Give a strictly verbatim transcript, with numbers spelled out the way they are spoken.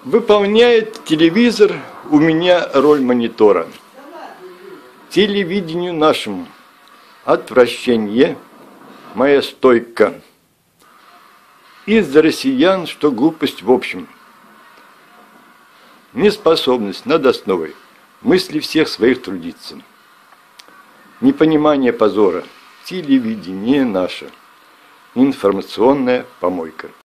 Выполняет телевизор у меня роль монитора. Телевидению нашему отвращение моя стойка. Из-за россиян, что глупость в общем. Неспособность над основой мысли всех своих трудиться. Непонимание позора. Телевидение наше. Информационная помойка.